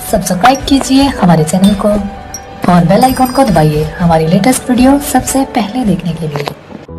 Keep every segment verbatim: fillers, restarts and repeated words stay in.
Subscribe कीजिए हमारे channel को और बेल आइकन को दबाइए हमारी लेटेस्ट वीडियो सबसे पहले देखने के लिए।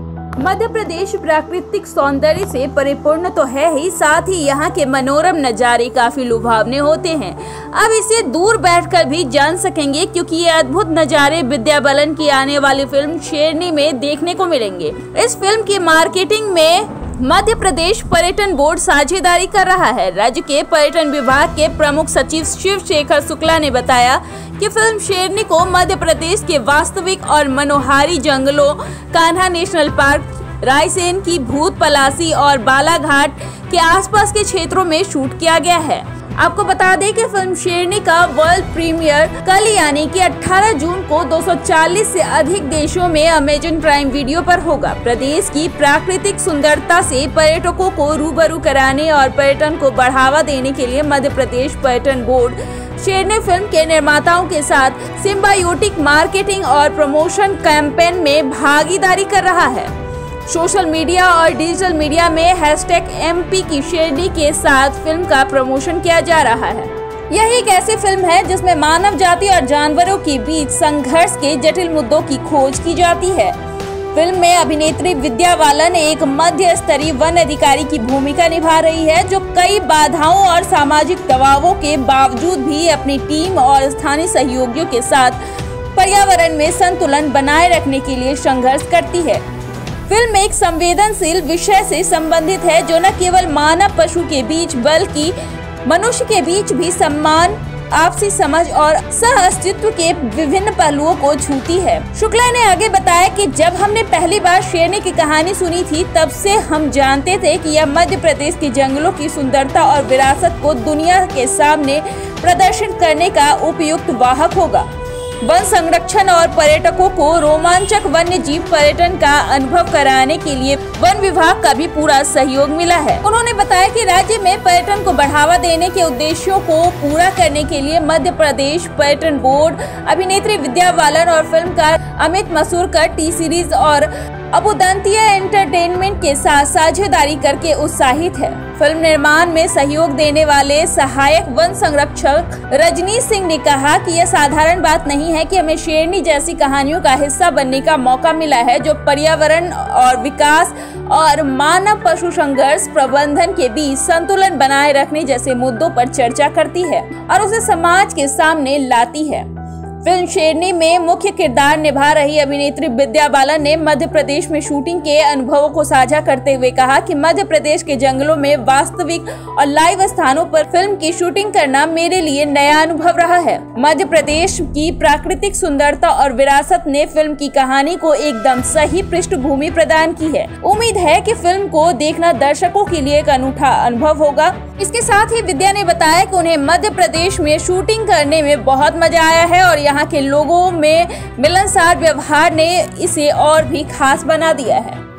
मध्य प्रदेश प्राकृतिक सौंदर्य से परिपूर्ण तो है ही, साथ ही यहाँ के मनोरम नज़ारे काफी लुभावने होते हैं। अब इसे दूर बैठकर भी जान सकेंगे क्योंकि ये अद्भुत नज़ारे विद्या बालन की आने वाली फिल्म शेरनी में देखने को मिलेंगे। इस फिल्म की मार्केटिंग में मध्य प्रदेश पर्यटन बोर्ड साझेदारी कर रहा है। राज्य के पर्यटन विभाग के प्रमुख सचिव शिव शेखर शुक्ला ने बताया कि फिल्म शेरनी को मध्य प्रदेश के वास्तविक और मनोहारी जंगलों, कान्हा नेशनल पार्क, रायसेन की भूत पलासी और बालाघाट के आसपास के क्षेत्रों में शूट किया गया है। आपको बता दें कि फिल्म शेरनी का वर्ल्ड प्रीमियर कल यानी कि अठारह जून को दो सौ चालीस से अधिक देशों में अमेजन प्राइम वीडियो पर होगा। प्रदेश की प्राकृतिक सुंदरता से पर्यटकों को रूबरू कराने और पर्यटन को बढ़ावा देने के लिए मध्य प्रदेश पर्यटन बोर्ड शेरनी फिल्म के निर्माताओं के साथ सिम्बायोटिक मार्केटिंग और प्रमोशन कैंपेन में भागीदारी कर रहा है। सोशल मीडिया और डिजिटल मीडिया में हैशटैग एमपी की शेरनी के साथ फिल्म का प्रमोशन किया जा रहा है। यह एक ऐसी फिल्म है जिसमें मानव जाति और जानवरों के बीच संघर्ष के जटिल मुद्दों की खोज की जाती है। फिल्म में अभिनेत्री विद्या बालन एक मध्य स्तरीय वन अधिकारी की भूमिका निभा रही है, जो कई बाधाओं और सामाजिक दबावों के बावजूद भी अपनी टीम और स्थानीय सहयोगियों के साथ पर्यावरण में संतुलन बनाए रखने के लिए संघर्ष करती है। फिल्म एक संवेदनशील विषय से संबंधित है जो न केवल मानव पशु के बीच बल्कि मनुष्य के बीच भी सम्मान, आपसी समझ और सह अस्तित्व के विभिन्न पहलुओं को छूती है। शुक्ला ने आगे बताया कि जब हमने पहली बार शेरनी की कहानी सुनी थी तब से हम जानते थे कि यह मध्य प्रदेश के जंगलों की सुंदरता और विरासत को दुनिया के सामने प्रदर्शन करने का उपयुक्त वाहक होगा। वन संरक्षण और पर्यटकों को रोमांचक वन्य जीव पर्यटन का अनुभव कराने के लिए वन विभाग का भी पूरा सहयोग मिला है। उन्होंने बताया कि राज्य में पर्यटन को बढ़ावा देने के उद्देश्यों को पूरा करने के लिए मध्य प्रदेश पर्यटन बोर्ड अभिनेत्री विद्या बालन और फिल्मकार अमित मसूरकर टी सीरीज और अबुदंतिया एंटरटेनमेंट के साथ साझेदारी करके उत्साहित है। फिल्म निर्माण में सहयोग देने वाले सहायक वन संरक्षक रजनीश सिंह ने कहा कि यह साधारण बात नहीं है कि हमें शेरनी जैसी कहानियों का हिस्सा बनने का मौका मिला है, जो पर्यावरण और विकास और मानव पशु संघर्ष प्रबंधन के बीच संतुलन बनाए रखने जैसे मुद्दों पर चर्चा करती है और उसे समाज के सामने लाती है। फिल्म शेरनी में मुख्य किरदार निभा रही अभिनेत्री विद्या बालन ने मध्य प्रदेश में शूटिंग के अनुभवों को साझा करते हुए कहा कि मध्य प्रदेश के जंगलों में वास्तविक और लाइव स्थानों पर फिल्म की शूटिंग करना मेरे लिए नया अनुभव रहा है। मध्य प्रदेश की प्राकृतिक सुंदरता और विरासत ने फिल्म की कहानी को एकदम सही पृष्ठभूमि प्रदान की है। उम्मीद है कि फिल्म को देखना दर्शकों के लिए एक अनूठा अनुभव होगा। इसके साथ ही विद्या ने बताया कि उन्हें मध्य प्रदेश में शूटिंग करने में बहुत मजा आया है और यहाँ के लोगों में मिलनसार व्यवहार ने इसे और भी खास बना दिया है।